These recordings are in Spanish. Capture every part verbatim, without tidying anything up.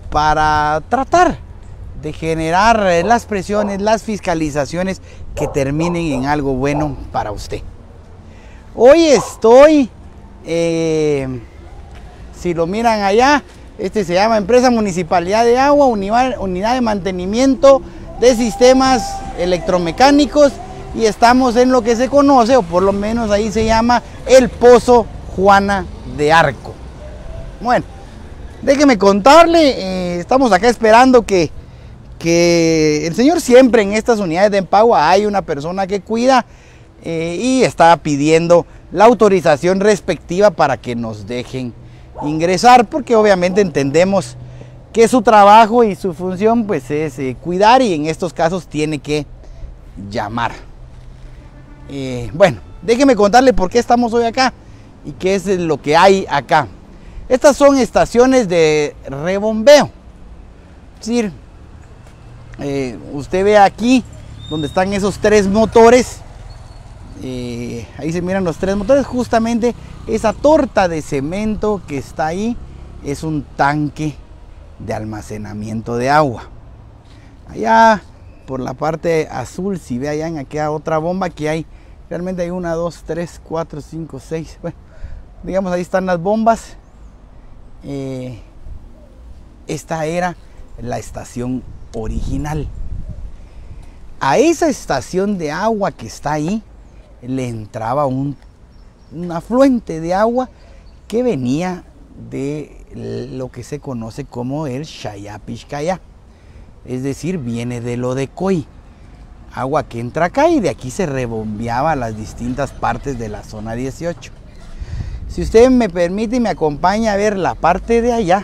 para tratar de generar las presiones, las fiscalizaciones que terminen en algo bueno para usted. Hoy estoy, eh, si lo miran allá, este se llama Empresa Municipalidad de Agua, Unidad, Unidad de Mantenimiento de Sistemas Electromecánicos, y estamos en lo que se conoce, o por lo menos ahí se llama, el Pozo Juana de Arco. Bueno, déjeme contarle, eh, estamos acá esperando que, que el señor, siempre en estas unidades de Empagua hay una persona que cuida eh, y está pidiendo la autorización respectiva para que nos dejen ingresar, porque obviamente entendemos que su trabajo y su función pues es eh, cuidar, y en estos casos tiene que llamar. Eh, bueno, déjeme contarle por qué estamos hoy acá y qué es lo que hay acá. Estas son estaciones de rebombeo. Es decir, eh, usted ve aquí donde están esos tres motores. Eh, ahí se miran los tres motores. Justamente esa torta de cemento que está ahí es un tanque de almacenamiento de agua. Allá por la parte azul, si ve allá en aquella otra bomba que hay, realmente hay una, dos, tres, cuatro, cinco, seis. Bueno, digamos, ahí están las bombas. Eh, esta era la estación original. A esa estación de agua que está ahí le entraba un, un afluente de agua que venía de lo que se conoce como el Chayapixcayá, es decir, viene de lo de Coy, agua que entra acá, y de aquí se rebombeaba a las distintas partes de la zona dieciocho. Si usted me permite y me acompaña a ver la parte de allá,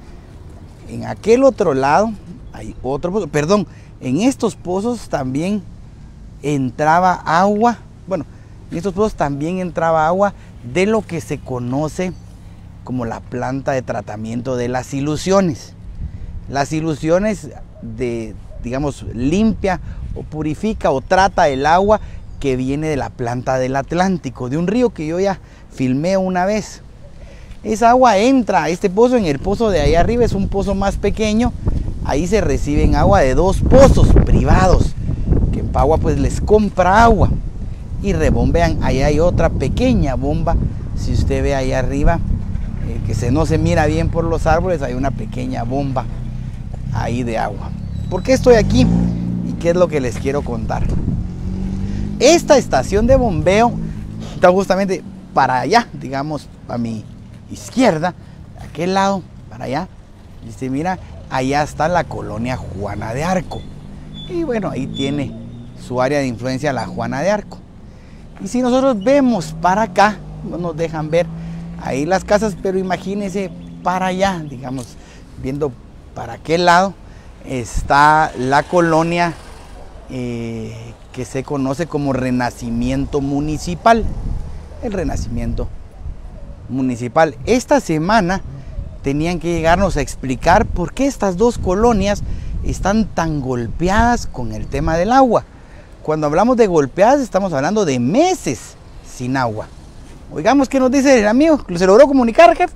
en aquel otro lado hay otro pozo, perdón, en estos pozos también entraba agua, bueno, en estos pozos también entraba agua de lo que se conoce como la planta de tratamiento de las ilusiones. Las ilusiones de, digamos, limpia o purifica o trata el agua que viene de la planta del Atlántico, de un río que yo ya filmé una vez. Esa agua entra a este pozo. En el pozo de ahí arriba es un pozo más pequeño. Ahí se reciben agua de dos pozos privados que Empagua pues les compra agua y rebombean. Ahí hay otra pequeña bomba, si usted ve ahí arriba, eh, que se, no se mira bien por los árboles, hay una pequeña bomba ahí de agua. ¿Por qué estoy aquí y qué es lo que les quiero contar? Esta estación de bombeo está justamente para allá, digamos, a mi izquierda, a aquel lado, para allá. Y se mira, allá está la colonia Juana de Arco. Y bueno, ahí tiene su área de influencia la Juana de Arco. Y si nosotros vemos para acá, no nos dejan ver ahí las casas, pero imagínense para allá, digamos, viendo para aquel lado, está la colonia eh, que se conoce como Renacimiento Municipal. El Renacimiento Municipal. Esta semana tenían que llegarnos a explicar por qué estas dos colonias están tan golpeadas con el tema del agua. Cuando hablamos de golpeadas estamos hablando de meses sin agua. Oigamos qué nos dice el amigo. ¿Se logró comunicar, jefe?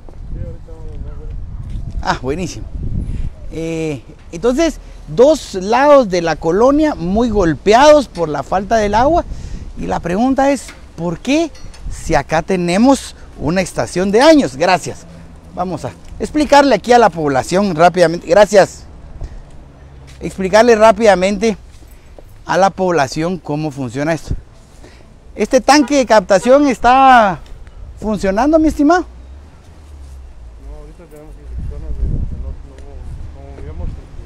Ah, buenísimo. Eh, entonces, dos lados de la colonia muy golpeados por la falta del agua. Y la pregunta es, ¿por qué si acá tenemos una estación de años? Gracias. Vamos a explicarle aquí a la población rápidamente. Gracias. Explicarle rápidamente a la población cómo funciona esto. Este tanque de captación está funcionando, mi estimado. No, ahorita tenemos instrucciones de, de no, no, no, digamos,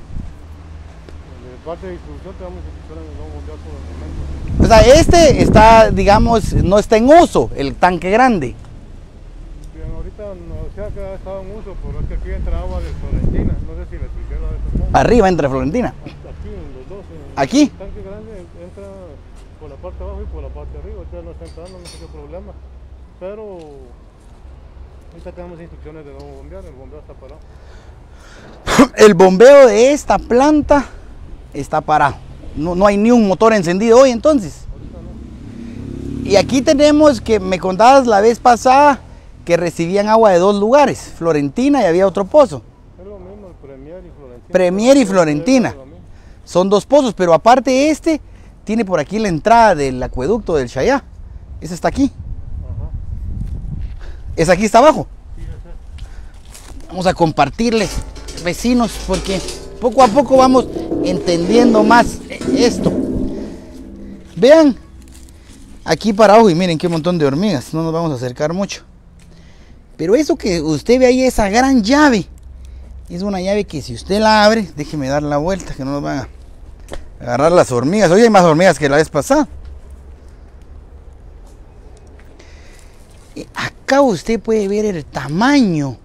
de parte de distribución tenemos instrucciones de no bombear por el momento. O sea, este está, digamos, no está en uso, el tanque grande. Bien, ahorita no, o sea que ha estado en uso, pero es que aquí entra agua de Florentina, no sé si le expliqué la vez pasada. Arriba entre Florentina. Aquí, en los dos. En ¿Aquí? El tanque grande entra por la parte de abajo y por la parte de arriba, ahorita no está entrando, no sé qué problema. Pero ahorita tenemos instrucciones de no bombear, el bombeo está parado. El bombeo de esta planta está parado. No, no hay ni un motor encendido hoy entonces. Ahorita no. Y aquí tenemos que me contabas la vez pasada que recibían agua de dos lugares, Florentina y había otro pozo. Es lo mismo, el Premier y Florentina. Premier y Florentina. Son dos pozos, pero aparte este tiene por aquí la entrada del acueducto del Chayá. Ese está aquí. Ajá. ¿Es aquí está abajo? Sí, ese es. Vamos a compartirles, vecinos, porque poco a poco vamos entendiendo más esto. Vean, aquí para abajo, y miren qué montón de hormigas, no nos vamos a acercar mucho. Pero eso que usted ve ahí, esa gran llave, es una llave que si usted la abre, déjeme dar la vuelta, que no nos van a agarrar las hormigas. Hoy hay más hormigas que la vez pasada. Acá usted puede ver el tamaño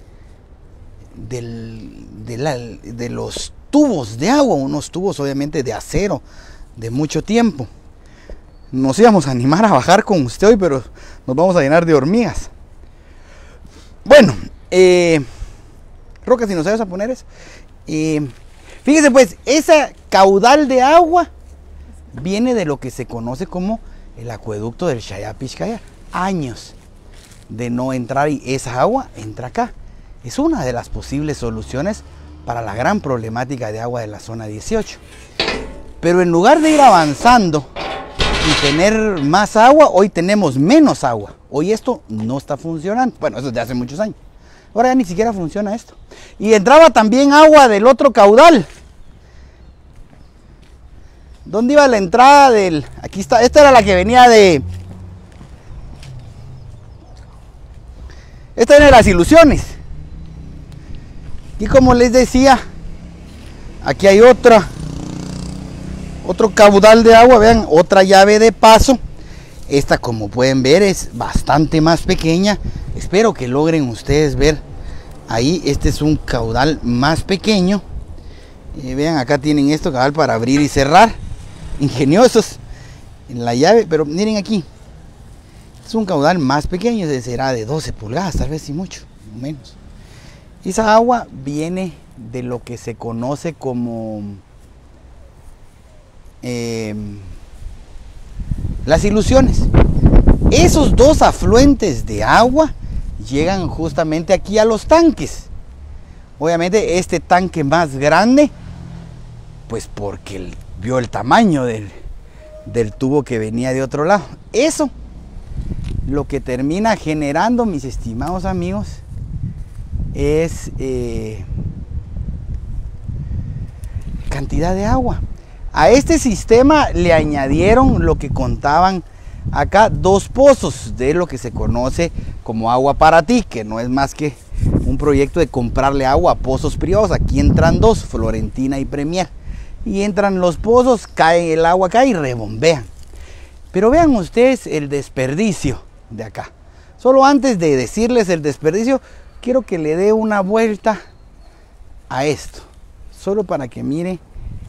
del, de, la, de los tubos de agua, unos tubos obviamente de acero de mucho tiempo. Nos íbamos a animar a bajar con usted hoy, pero nos vamos a llenar de hormigas. Bueno, eh, Roca, si nos vas a poner eso. Eh, fíjese pues, esa caudal de agua viene de lo que se conoce como el acueducto del Chayá Pixcayá. Años de no entrar y esa agua entra acá. Es una de las posibles soluciones para la gran problemática de agua de la zona dieciocho. Pero en lugar de ir avanzando y tener más agua, hoy tenemos menos agua. Hoy esto no está funcionando. Bueno, eso es de hace muchos años. Ahora ya ni siquiera funciona esto. Y entraba también agua del otro caudal. ¿Dónde iba la entrada del...? Aquí está, esta era la que venía de... Esta era de las Ilusiones. Y como les decía, aquí hay otra, otro caudal de agua, vean, otra llave de paso. Esta, como pueden ver, es bastante más pequeña. Espero que logren ustedes ver ahí, este es un caudal más pequeño. Eh, vean, acá tienen esto, caudal para abrir y cerrar. Ingeniosos en la llave, pero miren aquí. Es un caudal más pequeño, será de doce pulgadas, tal vez, y mucho, menos. Esa agua viene de lo que se conoce como eh, las Ilusiones. Esos dos afluentes de agua llegan justamente aquí a los tanques. Obviamente este tanque más grande, pues porque el, vio el tamaño del, del tubo que venía de otro lado. Eso lo que termina generando, mis estimados amigos, es eh, cantidad de agua. A este sistema le añadieron lo que contaban acá, dos pozos de lo que se conoce como Agua para Ti, que no es más que un proyecto de comprarle agua a pozos privados. Aquí entran dos, Florentina y Premier, y entran los pozos, cae el agua acá y rebombean. Pero vean ustedes el desperdicio de acá. Solo antes de decirles el desperdicio, quiero que le dé una vuelta a esto, solo para que mire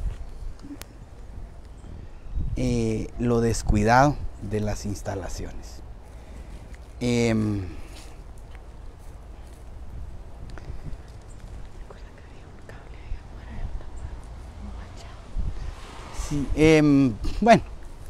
eh, lo descuidado de las instalaciones. Eh, sí, eh, bueno,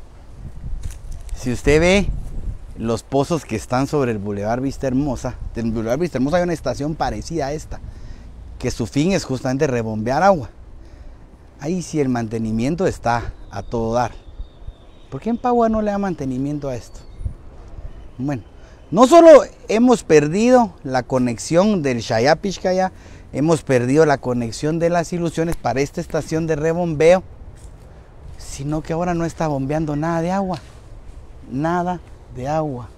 si usted ve los pozos que están sobre el Boulevard Vista Hermosa, del Boulevard Vista Hermosa hay una estación parecida a esta, que su fin es justamente rebombear agua. Ahí sí el mantenimiento está a todo dar. ¿Por qué en Pagua no le da mantenimiento a esto? Bueno, no solo hemos perdido la conexión del Chayá Pixcayá, hemos perdido la conexión de las Ilusiones para esta estación de rebombeo, sino que ahora no está bombeando nada de agua. Nada de agua.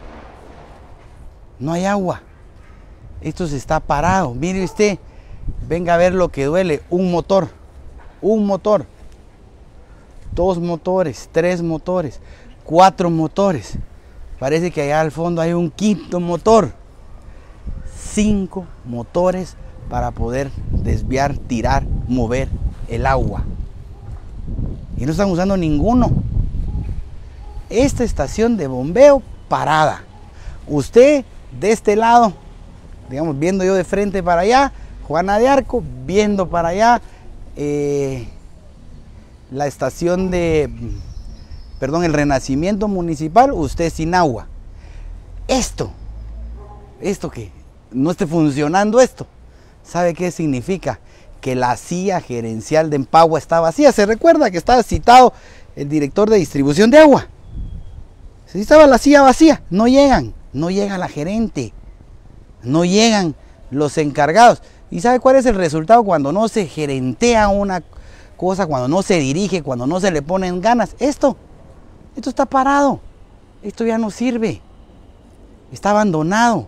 No hay agua. Esto se está parado. Mire usted, venga a ver lo que duele. Un motor. Un motor. Dos motores. Tres motores. Cuatro motores. Parece que allá al fondo hay un quinto motor. Cinco motores para poder desviar, tirar, mover el agua. Y no están usando ninguno. Esta estación de bombeo parada. Usted de este lado, digamos, viendo yo de frente para allá, Juana de Arco, viendo para allá eh, la estación de, perdón, el Renacimiento Municipal, usted sin agua. Esto, esto que no esté funcionando esto, ¿Sabe qué significa? Que la silla gerencial de Empagua está vacía. ¿Se recuerda que estaba citado el director de distribución de agua? Si estaba la silla vacía, no llegan, no llega la gerente, no llegan los encargados. ¿Y sabe cuál es el resultado cuando no se gerentea una cosa, cuando no se dirige, cuando no se le ponen ganas? Esto, esto está parado, esto ya no sirve, está abandonado.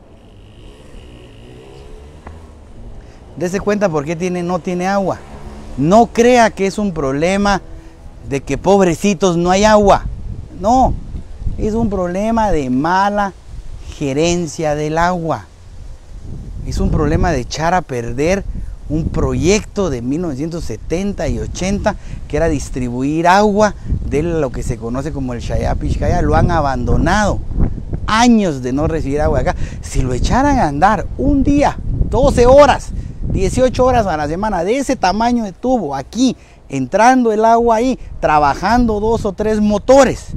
Dese cuenta por qué tiene, no tiene agua. No crea que es un problema de que pobrecitos no hay agua. No, es un problema de mala gerencia del agua. Es un problema de echar a perder un proyecto de mil novecientos setenta y ochenta que era distribuir agua de lo que se conoce como el Chayá-Pixcayá. Lo han abandonado. Años de no recibir agua acá. Si lo echaran a andar un día, doce horas, dieciocho horas a la semana, de ese tamaño de tubo, aquí, entrando el agua ahí, trabajando dos o tres motores,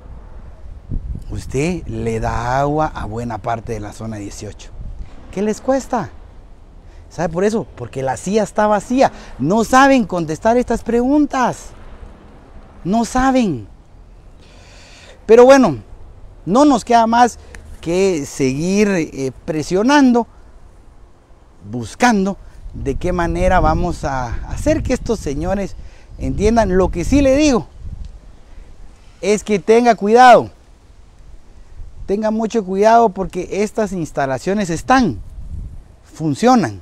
usted le da agua a buena parte de la zona dieciocho. ¿Qué les cuesta? ¿Sabe por eso? Porque la silla está vacía. No saben contestar estas preguntas. No saben. Pero bueno, no nos queda más que seguir eh, presionando, buscando de qué manera vamos a hacer que estos señores entiendan. Lo que sí le digo es que tenga cuidado. Tenga mucho cuidado porque estas instalaciones están, funcionan.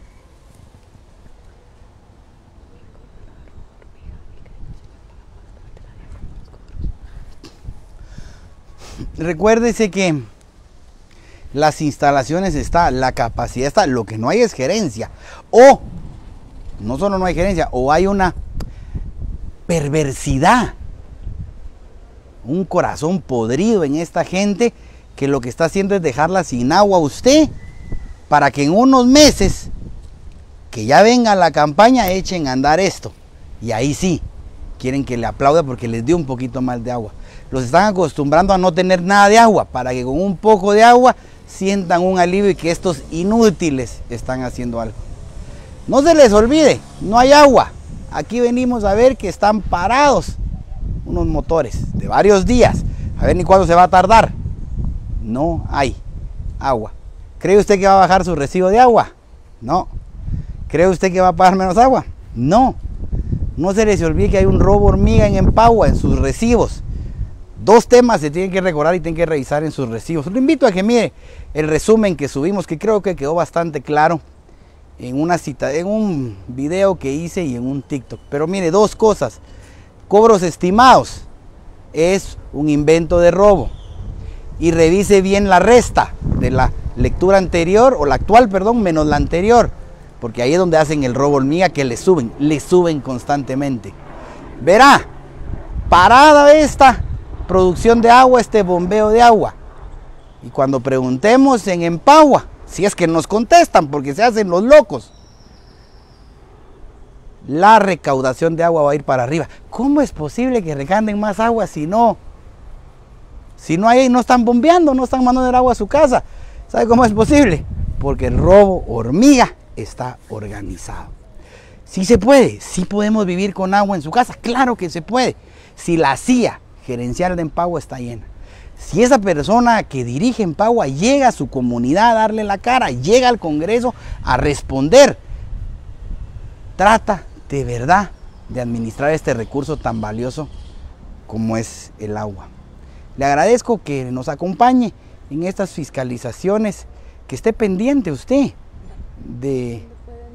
Recuérdese que las instalaciones están, la capacidad está, lo que no hay es gerencia. O, no solo no hay gerencia, o hay una perversidad, un corazón podrido en esta gente que lo que está haciendo es dejarla sin agua a usted para que en unos meses que ya venga la campaña echen a andar esto. Y ahí sí, quieren que le aplauda porque les dio un poquito más de agua. Los están acostumbrando a no tener nada de agua para que con un poco de agua sientan un alivio y que estos inútiles están haciendo algo. No se les olvide, no hay agua. Aquí venimos a ver que están parados unos motores de varios días. A ver ni cuándo se va a tardar. No hay agua. ¿Cree usted que va a bajar su recibo de agua? No. ¿Cree usted que va a pagar menos agua? No. No se les olvide que hay un robo hormiga en Empagua, en sus recibos. Dos temas se tienen que recordar y tienen que revisar en sus recibos. Lo invito a que mire el resumen que subimos, que creo que quedó bastante claro en una cita, en un video que hice y en un TikTok. Pero mire, dos cosas. Cobros estimados es un invento de robo. Y revise bien la resta de la lectura anterior, o la actual, perdón, menos la anterior. Porque ahí es donde hacen el robo hormiga, que le suben, le suben constantemente. Verá, parada esta producción de agua, este bombeo de agua. Y cuando preguntemos en Empagua, si es que nos contestan, porque se hacen los locos, la recaudación de agua va a ir para arriba. ¿Cómo es posible que recanden más agua si no, si no hay, no están bombeando, no están mandando el agua a su casa? ¿Sabe cómo es posible? Porque el robo hormiga está organizado. Sí se puede, sí podemos vivir con agua en su casa, claro que se puede. Si la silla gerencial de Empagua está llena. Si esa persona que dirige Empagua llega a su comunidad a darle la cara, llega al Congreso a responder, trata de verdad de administrar este recurso tan valioso como es el agua. Le agradezco que nos acompañe en estas fiscalizaciones, que esté pendiente usted de,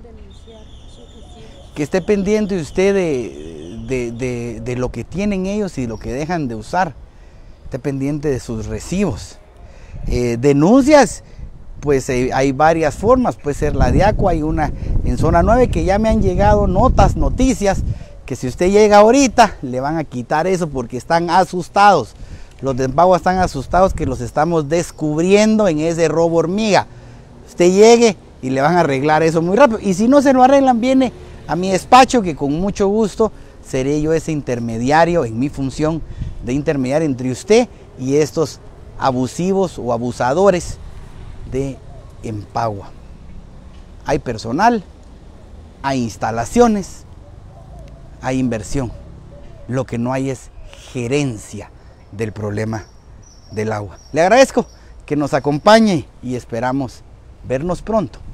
que esté pendiente usted de, de, de, de lo que tienen ellos y lo que dejan de usar. Esté pendiente de sus recibos. Eh, denuncias, pues eh, hay varias formas. Puede ser la de Aqua, hay una en zona nueve que ya me han llegado notas, noticias, que si usted llega ahorita le van a quitar eso porque están asustados. Los de Empagua están asustados que los estamos descubriendo en ese robo hormiga. Usted llegue y le van a arreglar eso muy rápido. Y si no se lo arreglan, viene a mi despacho, que con mucho gusto seré yo ese intermediario, en mi función de intermediar entre usted y estos abusivos o abusadores de Empagua. hay personal, hay instalaciones, hay inversión. Lo que no hay es gerencia del problema del agua. Le agradezco que nos acompañe y esperamos vernos pronto